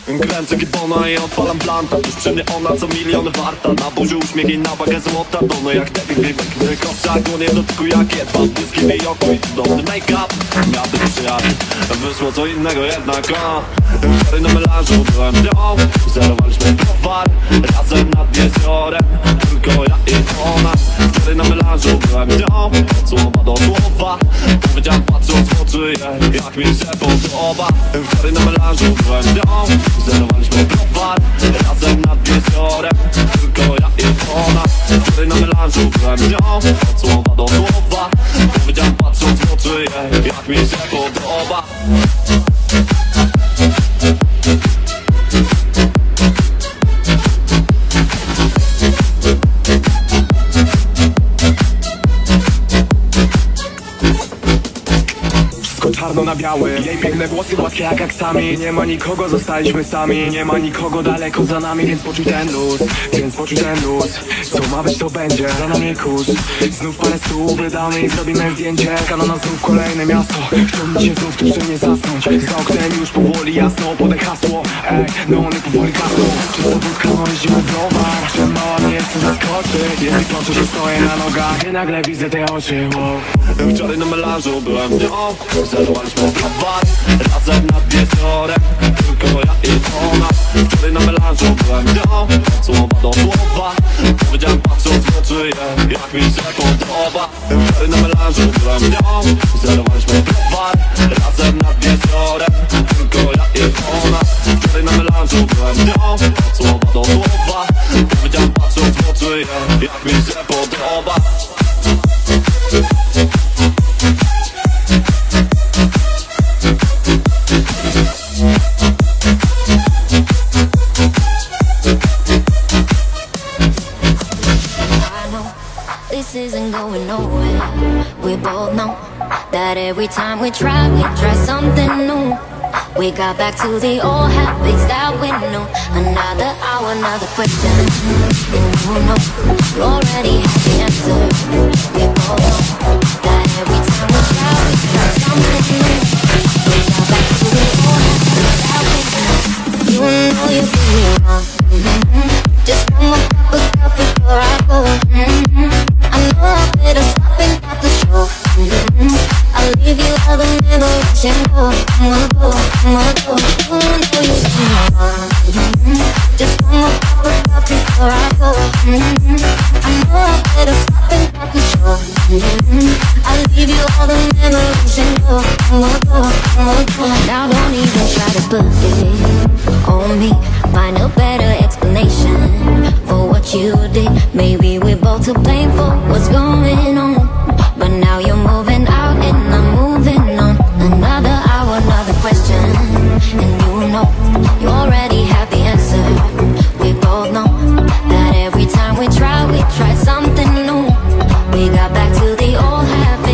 Kręcę gibona i odpalam blanta. Tuż przy mnie ona co miliony warta. Na buzi uśmiech i na wagę złota. Dono jak debil, piękny kowczak. Dłonie w dotyku jak jedwab. Błyski w jej oku i cudowny make-up. Miał być przyjaciół, wyszło co innego jednak. Wczoraj na melanżu byłem z nią. Zerowaliśmy browar razem nad jeziorem. Tylko ja i ona. Wczoraj na melanżu byłem z nią. Od słowa do słowa powiedziałem patrząc w oczy jej, jak mi się podoba. Wczoraj na melanżu byłem z nią. Zerowaliśmy browar razem nad jeziorem. Tylko ja i ona. Wczoraj na melanżu byłem z nią. Od słowa do słowa powiedziałem patrząc w oczy jej, jak mi się podoba. Czarno na biały, jej piękne włosy gładkie jak aksami. Nie ma nikogo, zostaliśmy sami. Nie ma nikogo daleko za nami, więc poczuj ten luz, co ma być to będzie, za nami kurz. Znów parę stóp wydamy i zrobimy zdjęcie. Czeka na znów kolejne miasto. Chciałbym się znów tu przy mnie zasnąć. Za oknem już powoli jasno, podaj hasło. Neony powoli gasną. Czysta wódka, no jeździmy browar. Że mała mnie chce zaskoczyć. Jeśli płaczę, że stoję na nogach i nagle widzę te oczy, wow. Wczoraj na melanżu byłem z nią. Zerowaliśmy browar razem nad jeziorem. Tylko ja i ona. Wczoraj na melanżu byłem z nią. Od słowa do słowa powiedziałem patrząc w oczy jej, jak mi się podoba. Wczoraj na melanżu byłem z nią. Zerowaliśmy browar razem nad jeziorem. Tylko ja i ona. Wczoraj na melanżu byłem z nią. Od słowa do słowa powiedziałem patrząc w oczy jej, jak mi się podoba. This isn't going nowhere. We both know that every time we try something new. We got back to the old habits that we knew. Another hour, another question. And you know, you already have the answer. We both know that every time we try something new. We got back to the old habits that we knew. You know you did me wrong. Just one more cup of coffee before I go. I know I better stop and cut the show. I'll leave you all the memories and go. You know you did me wrong. Just one more cup of coffee before I go. I know I better stop and cut the show. I'll leave you all the memories and go. Now don't even try to put it on me. Find a better explanation for what you did. Maybe we're both to blame for what's going on. But now you're moving out and I'm moving on. Another hour, another question. And you know, you already have the answer. We both know that every time we try something new. We got back to the old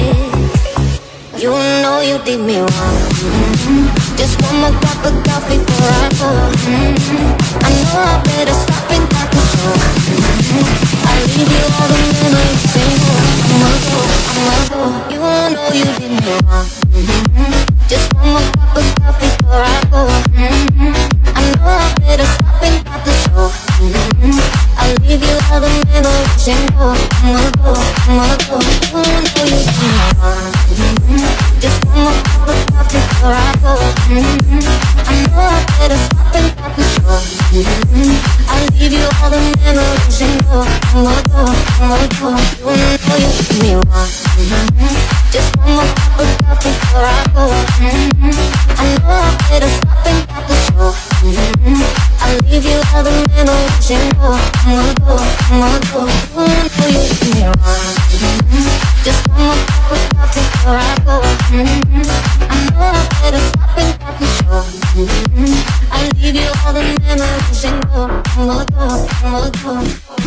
habits. You know you did me wrong. Just one more cup of coffee before I go. I know I better stop and cut the show. I'll leave you all the memories and go. I'ma go. You know you did me wrong. Just one more cup of coffee before I go. I know I better stop and cut the show. I'll leave you all the memories and go. I'ma go. You know you did me wrong. Just one more cup of coffee before I go. I know I better stop and cut the show. I'll leave you all the memories and go. I'ma go. You know you did me wrong. Just one more cup of coffee before I go. I know I better stop and cut the show. I'll leave you all the memories and go. I'ma go. You know you did me wrong. Just one more cup of coffee before I go. I know I better stop and cut the show. I'll leave you all the memories and go.